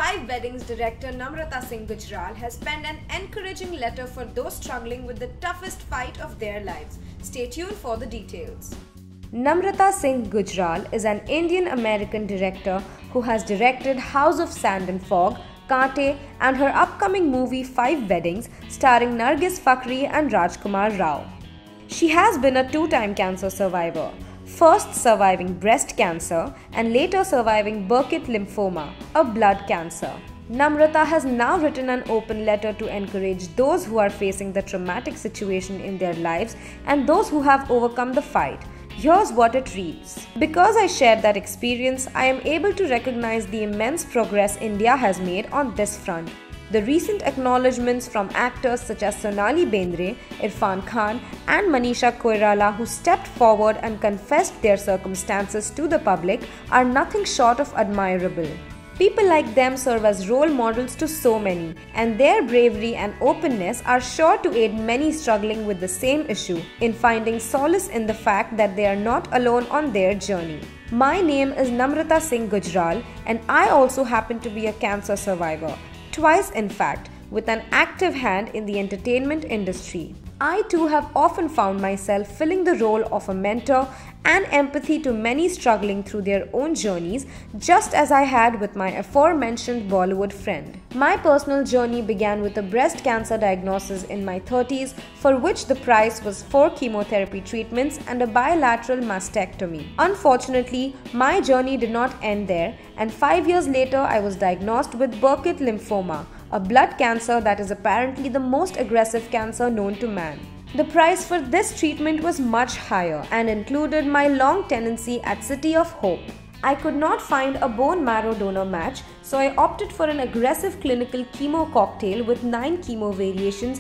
5 Weddings director Namrata Singh Gujral has penned an encouraging letter for those struggling with the toughest fight of their lives. Stay tuned for the details. Namrata Singh Gujral is an Indian-American director who has directed House of Sand and Fog, Kaante and her upcoming movie 5 Weddings starring Nargis Fakhri and Rajkumar Rao. She has been a 2-time cancer survivor, first surviving breast cancer and later surviving Burkitt lymphoma, a blood cancer. Namrata has now written an open letter to encourage those who are facing the traumatic situation in their lives and those who have overcome the fight. Here's what it reads. Because I shared that experience, I am able to recognize the immense progress India has made on this front. The recent acknowledgements from actors such as Sonali Bendre, Irfan Khan and Manisha Koirala who stepped forward and confessed their circumstances to the public are nothing short of admirable. People like them serve as role models to so many, and their bravery and openness are sure to aid many struggling with the same issue in finding solace in the fact that they are not alone on their journey. My name is Namrata Singh Gujral and I also happen to be a cancer survivor. Twice in fact, with an active hand in the entertainment industry. I too have often found myself filling the role of a mentor and empathy to many struggling through their own journeys, just as I had with my aforementioned Bollywood friend. My personal journey began with a breast cancer diagnosis in my 30s, for which the price was 4 chemotherapy treatments and a bilateral mastectomy. Unfortunately, my journey did not end there, and 5 years later I was diagnosed with Burkitt lymphoma, a blood cancer that is apparently the most aggressive cancer known to man. The price for this treatment was much higher and included my long tenancy at City of Hope. I could not find a bone marrow donor match, so I opted for an aggressive clinical chemo cocktail with 9 chemo variations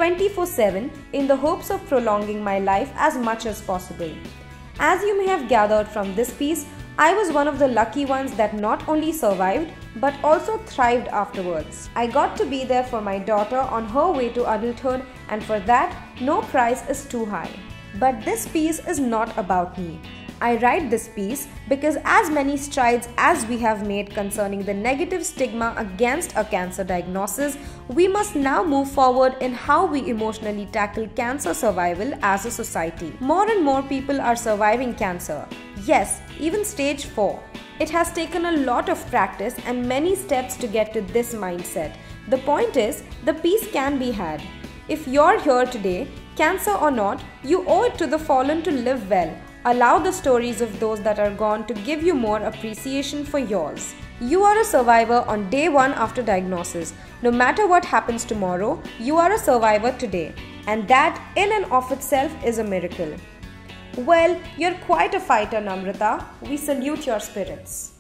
24/7 in the hopes of prolonging my life as much as possible. As you may have gathered from this piece, I was one of the lucky ones that not only survived but also thrived afterwards. I got to be there for my daughter on her way to adulthood, and for that, no price is too high. But this piece is not about me. I write this piece because as many strides as we have made concerning the negative stigma against a cancer diagnosis, we must now move forward in how we emotionally tackle cancer survival as a society. More and more people are surviving cancer. Yes, even stage 4. It has taken a lot of practice and many steps to get to this mindset. The point is, the peace can be had. If you're here today, cancer or not, you owe it to the fallen to live well. Allow the stories of those that are gone to give you more appreciation for yours. You are a survivor on day 1 after diagnosis. No matter what happens tomorrow, you are a survivor today. And that in and of itself is a miracle. Well, you're quite a fighter, Namrata. We salute your spirits.